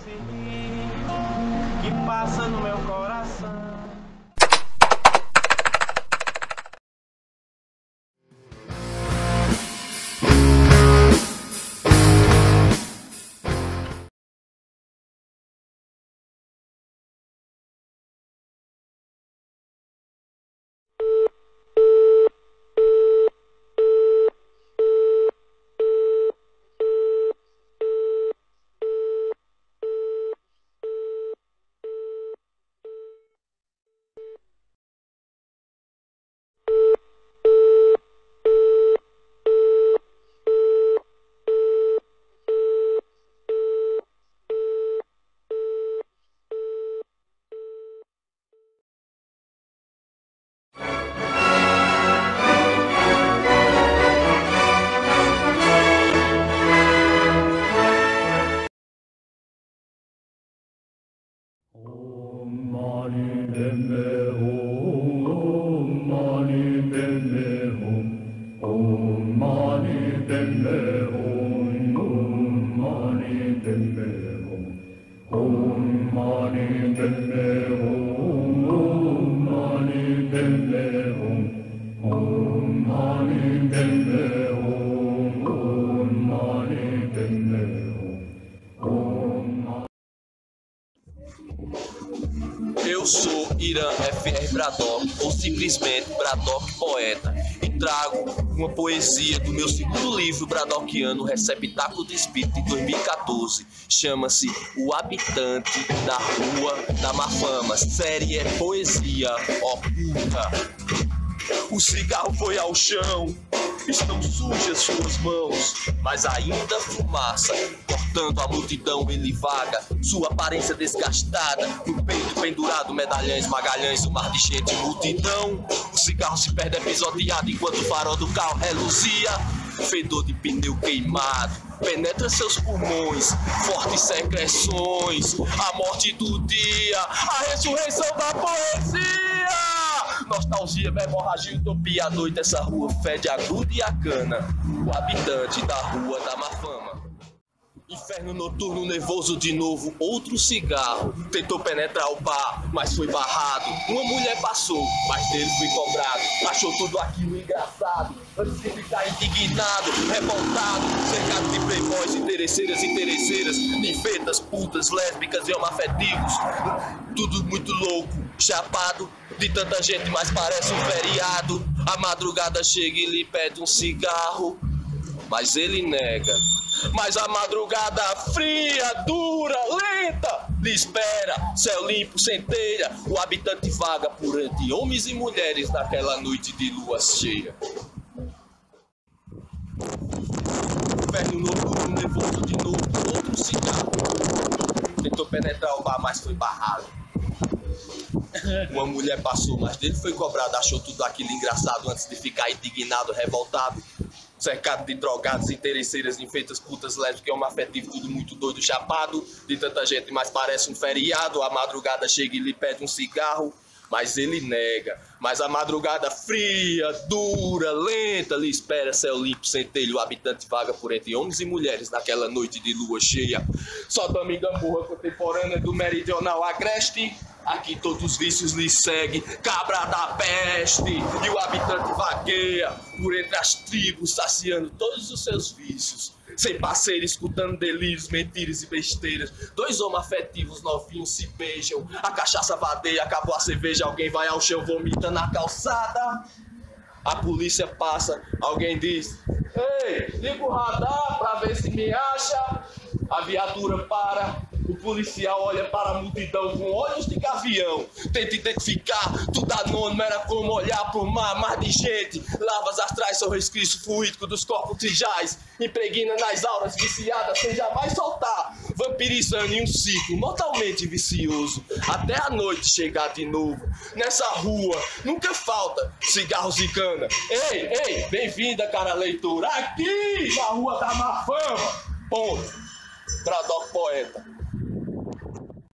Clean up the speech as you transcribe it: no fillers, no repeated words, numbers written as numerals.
que passa no meu coração. Eu sou Irã F.R. Braddock, ou simplesmente Braddock Poeta, e trago uma poesia do meu segundo livro bradockiano, Receptáculo de Espírito, de 2014. Chama-se O Habitante da Rua da Má Fama. Série é poesia oculta. O cigarro foi ao chão, estão sujas suas mãos, mas ainda fumaça, cortando a multidão ele vaga, sua aparência desgastada, no peito pendurado medalhões, magalhães, um mar de gente, multidão. O cigarro se perde episodiado enquanto o farol do carro reluzia, fedor de pneu queimado penetra seus pulmões, fortes secreções, a morte do dia, a ressurreição da poesia. Nostalgia, hemorragia, utopia, à noite essa rua fede a gruda e a cana. O habitante da Rua da Má Fama. Inferno noturno, nervoso de novo, outro cigarro. Tentou penetrar o bar, mas foi barrado. Uma mulher passou, mas dele foi cobrado. Achou tudo aquilo engraçado, antes de ficar indignado, revoltado, cercado de playboys, interesseiras, ninfetas, putas, lésbicas e homoafetivos. Tudo muito louco, chapado de tanta gente, mas parece um feriado. A madrugada chega e lhe pede um cigarro, mas ele nega. Mas a madrugada fria, dura, lenta lhe espera, céu limpo, centelha. O habitante vaga por entre homens e mulheres naquela noite de lua cheia. Inferno noturno, nervoso de novo, outro cigarro. Tentou penetrar o bar, mas foi barrado. Uma mulher passou, mas dele foi cobrado. Achou tudo aquilo engraçado antes de ficar indignado, revoltado, cercado de drogados, interesseiras, enfeitas, putas, lésbicas, homoafetivo, tudo muito doido, chapado de tanta gente, mas parece um feriado. A madrugada chega e lhe pede um cigarro, mas ele nega. Mas a madrugada fria, dura, lenta lhe espera, céu limpo, centelho. O habitante vaga por entre homens e mulheres naquela noite de lua cheia. Sodoma e Gomorra contemporânea do meridional agreste. Aqui todos os vícios lhe seguem, cabra da peste. E o habitante vagueia por entre as tribos, saciando todos os seus vícios. Sem parceiro, escutando delírios, mentiras e besteiras. Dois homoafetivos novinhos se beijam. A cachaça vadeia, acabou a cerveja. Alguém vai ao chão, vomita na calçada. A polícia passa, alguém diz: ei, liga o radar pra ver se me acha. A viatura para, o policial olha para a multidão com olhos de gavião. Tenta identificar, tudo anônimo, era como olhar pro mar de gente. Lavas astrais são resquício fluídico dos corpos trijais. Impregna nas auras viciadas sem jamais soltar. Vampirizando em um ciclo mortalmente vicioso. Até a noite chegar de novo. Nessa rua nunca falta cigarros e cana. Ei, bem-vinda, cara leitora. Aqui na Rua da Má Fama. Ponto. Braddock Poeta.